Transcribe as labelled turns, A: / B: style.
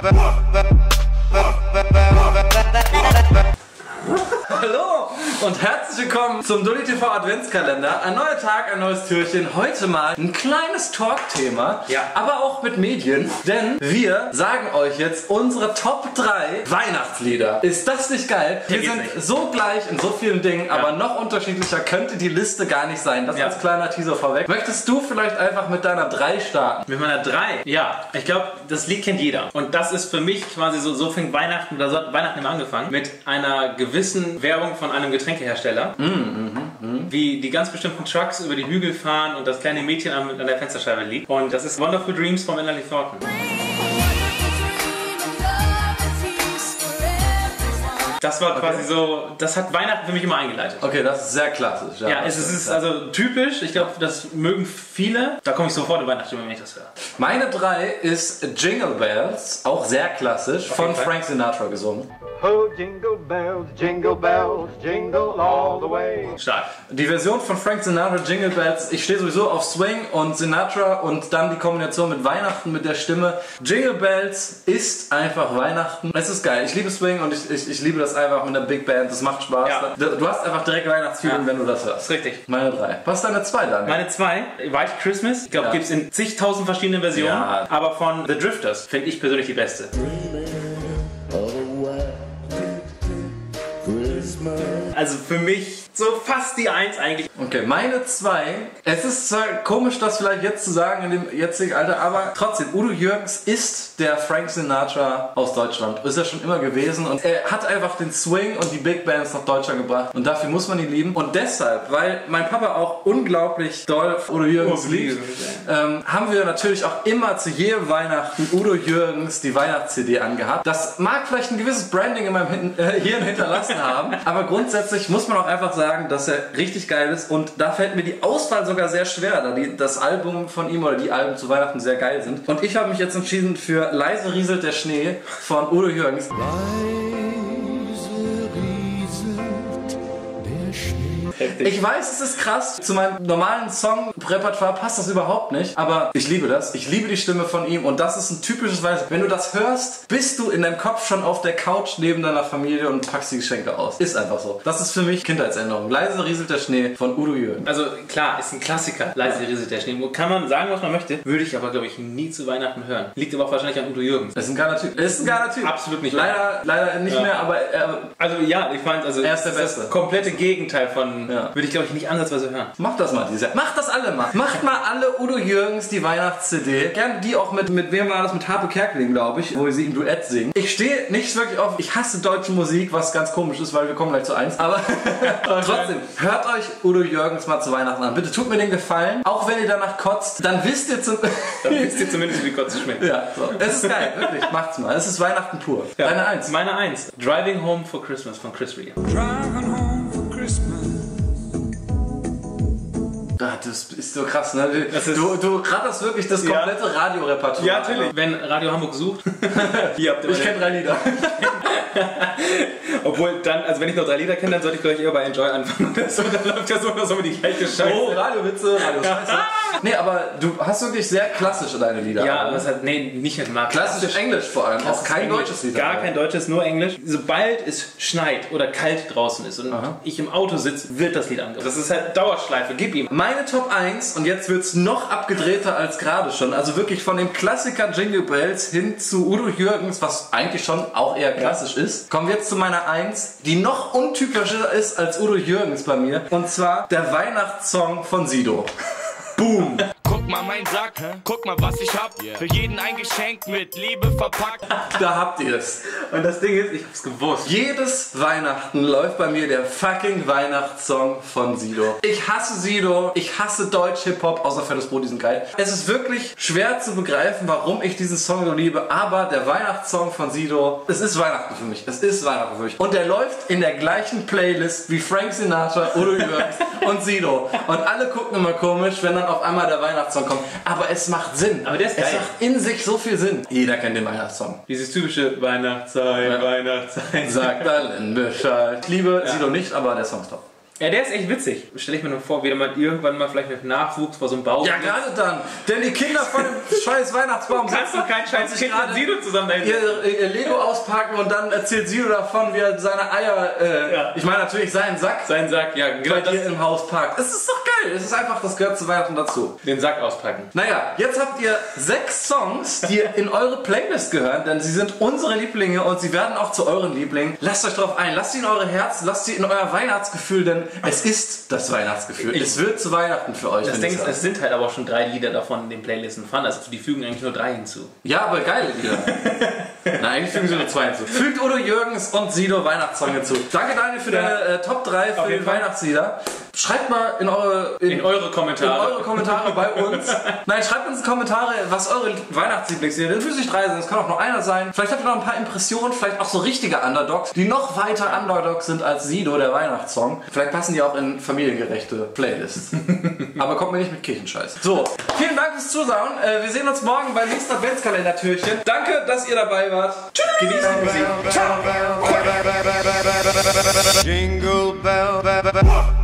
A: Hallo und herzlich willkommen zum Dulli TV Adventskalender. Ein neuer Tag, ein neues Türchen. Heute mal ein kleines Talk-Thema, ja, aber auch mit Medien, denn wir sagen euch jetzt unsere Top 3 Weihnachtslieder. Ist das nicht geil? Wir sind so gleich in so vielen Dingen, aber noch unterschiedlicher könnte die Liste gar nicht sein. Das als kleiner Teaser vorweg. Möchtest du vielleicht einfach mit deiner 3 starten?
B: Mit meiner 3? Ja, ich glaube, das Lied kennt jeder. Und das ist für mich quasi so fängt Weihnachten, oder so hat Weihnachten immer angefangen, mit einer gewissen Werbung von einem Getränkehersteller. Wie die ganz bestimmten Trucks über die Hügel fahren und das kleine Mädchen an der Fensterscheibe liegt. Und das ist Wonderful Dreams von Emily Thornton. Das war quasi so, das hat Weihnachten für mich immer eingeleitet.
A: Okay, das ist sehr klassisch.
B: Ja, es ist also typisch, ich glaube, das mögen viele. Da komme ich sofort in Weihnachten, wenn ich das höre.
A: Meine 3 ist Jingle Bells, auch sehr klassisch, von Frank Sinatra gesungen.
C: Oh, jingle bells, jingle all the way.
A: Stark. Die Version von Frank Sinatra, Jingle Bells, ich stehe sowieso auf Swing und Sinatra und dann die Kombination mit Weihnachten, mit der Stimme. Jingle Bells ist einfach Weihnachten. Es ist geil. Ich liebe Swing und ich liebe das einfach mit einer Big Band. Das macht Spaß. Ja. Du hast einfach direkt Weihnachtsfeeling, wenn du das hörst.
B: Das ist richtig.
A: Meine 3. Was ist deine 2 dann?
B: Meine 2, White Christmas. Ich glaube, gibt es in zigtausend verschiedenen Versionen. Ja. Aber von The Drifters finde ich persönlich die beste. Also für mich so fast die 1 eigentlich.
A: Okay, meine 2. Es ist zwar komisch, das vielleicht jetzt zu sagen in dem jetzigen Alter, aber trotzdem, Udo Jürgens ist der Frank Sinatra aus Deutschland. Ist er schon immer gewesen und er hat einfach den Swing und die Big Bands nach Deutschland gebracht und dafür muss man ihn lieben. Und deshalb, weil mein Papa auch unglaublich doll Udo Jürgens liebt, haben wir natürlich auch immer zu jedem Weihnachten Udo Jürgens die Weihnachts-CD angehabt. Das mag vielleicht ein gewisses Branding in meinem Hirn hinterlassen haben, aber grundsätzlich muss man auch einfach sagen, dass er richtig geil ist und da fällt mir die Auswahl sogar sehr schwer, da das Album von ihm oder die Alben zu Weihnachten sehr geil sind. Und ich habe mich jetzt entschieden für Leise rieselt der Schnee von Udo Jürgens. Ich weiß, es ist krass. Zu meinem normalen Song-Repertoire passt das überhaupt nicht. Aber ich liebe das. Ich liebe die Stimme von ihm. Und das ist ein typisches Weihnachten. Wenn du das hörst, bist du in deinem Kopf schon auf der Couch neben deiner Familie und packst die Geschenke aus. Ist einfach so. Das ist für mich Kindheitserinnerung. Leise rieselt der Schnee von Udo Jürgens.
B: Also klar, ist ein Klassiker. Leise rieselt der Schnee. Kann man sagen, was man möchte. Würde ich aber, glaube ich, nie zu Weihnachten hören. Liegt aber auch wahrscheinlich an Udo Jürgens.
A: Ist ein geiler Typ. Ist ein geiler Typ.
B: Absolut nicht.
A: Leider nicht mehr, aber
B: also ja, ich fand, also
A: er ist der Beste.
B: Das komplette Gegenteil von... Ja. Würde ich, glaube ich, nicht ansatzweise hören.
A: Macht das mal, macht das alle mal. Macht mal alle Udo Jürgens die Weihnachts-CD. Gerne die auch mit wem war das? Mit Harpe Kerkeling, glaube ich, wo sie im Duett singen. Ich stehe nicht wirklich auf, ich hasse deutsche Musik, was ganz komisch ist, weil wir kommen gleich zu 1. Aber trotzdem, hört euch Udo Jürgens mal zu Weihnachten an. Bitte tut mir den Gefallen. Auch wenn ihr danach kotzt, dann wisst ihr
B: zumindest, wie Kotze schmeckt.
A: Ja, so. Es ist geil, wirklich. Macht's mal. Es ist Weihnachten pur.
B: Ja.
A: Deine 1.
B: Meine 1. Driving Home for Christmas von Chris Rea.
D: Driving home for Christmas.
A: Das ist so krass, ne? Du ratterst wirklich das komplette Radiorepertoire.
B: Ja, natürlich. Wenn Radio Hamburg sucht.
A: Hier habt ihr ich kenne 3 Lieder.
B: Obwohl dann, also wenn ich noch 3 Lieder kenne, dann sollte ich gleich eher bei Enjoy anfangen. Dann läuft ja so oder so die gleiche Scheiße.
A: Oh, Radiowitze, Radioscheiße. Nee, aber du hast wirklich sehr klassische deine Lieder.
B: Ja, aber das hat, nicht mal.
A: Klassisch Englisch vor allem, auch kein deutsches Lied.
B: Gar kein deutsches, nur Englisch. Sobald es schneit oder kalt draußen ist und ich im Auto sitze, wird das Lied angehört. Das ist halt Dauerschleife, gib ihm.
A: Meine Top 1, und jetzt wird es noch abgedrehter als gerade schon, also wirklich von dem Klassiker Jingle Bells hin zu Udo Jürgens, was eigentlich schon auch eher klassisch ist, kommen wir jetzt zu meiner 1, die noch untypischer ist als Udo Jürgens bei mir, und zwar der Weihnachtssong von Sido. Boom!
E: Guck mal mein Sack, guck mal was ich hab. Für jeden ein Geschenk mit Liebe verpackt.
A: Da habt ihr es.
B: Und das Ding ist, ich hab's gewusst.
A: Jedes Weihnachten läuft bei mir der fucking Weihnachtssong von Sido. Ich hasse Sido, ich hasse Deutsch-Hip-Hop, außer Fettes Brot, die sind geil. Es ist wirklich schwer zu begreifen, warum ich diesen Song so liebe, aber der Weihnachtssong von Sido, es ist Weihnachten für mich. Es ist Weihnachten für mich. Und der läuft in der gleichen Playlist wie Frank Sinatra, Udo Jürgens und Sido. Und alle gucken immer komisch, wenn dann auf einmal der Weihnachtssong kommt. Aber es macht Sinn.
B: Aber der ist geil.
A: Es macht in sich so viel Sinn. Jeder kennt den Weihnachtssong.
B: Dieses typische Weihnachtszeit, Weihnachtszeit.
A: Sagt allen Bescheid. Ich liebe Sido nicht, aber der Song ist top.
B: Ja, der ist echt witzig. Stelle ich mir nur vor, wie man irgendwann mal vielleicht mit Nachwuchs vor so einem Baum
A: Ja, gerade dann. Denn die Kinder von dem scheiß Weihnachtsbaum
B: kannst doch keinen scheiß Kind mit Sido zusammen dahin.
A: ihr Lego auspacken und dann erzählt Sido davon, wie er seine Eier, ich meine natürlich seinen Sack,
B: Ja, genau
A: bei dir im Haus packt. Es ist doch geil. Es ist einfach, das gehört zu Weihnachten dazu.
B: den Sack auspacken.
A: Naja, jetzt habt ihr 6 Songs, die in eure Playlist gehören, denn sie sind unsere Lieblinge und sie werden auch zu euren Lieblingen. Lasst euch drauf ein, lasst sie in eure Herzen, lasst sie in euer Weihnachtsgefühl, denn es ist das Weihnachtsgefühl. Es wird zu Weihnachten für euch.
B: Das Ding ist, es sind halt aber auch schon 3 Lieder davon in den Playlisten von, also die fügen eigentlich nur 3 hinzu.
A: Ja, aber geile Lieder. Nein, eigentlich fügen sie nur 2 hinzu. Fügt Udo Jürgens und Sido Weihnachtssong hinzu. Danke Daniel für deine Top 3 für die Weihnachtslieder. Schreibt mal in eure Kommentare bei uns. Nein, schreibt uns in die Kommentare, was eure Weihnachtslieblingslieder sind. Das müssen nicht 3 sein, es kann auch nur einer sein. Vielleicht habt ihr noch ein paar Impressionen, vielleicht auch so richtige Underdogs, die noch weiter Underdogs sind als Sido, der Weihnachtssong. Vielleicht passen die auch in familiengerechte Playlists. Aber kommt mir nicht mit Kirchenscheiß. So, vielen Dank fürs Zuschauen. Wir sehen uns morgen beim nächsten Adventskalender-Türchen. Danke, dass ihr dabei wart. Tschüss. Genießt die Musik. Ciao.
C: Jingle bell, bell, bell.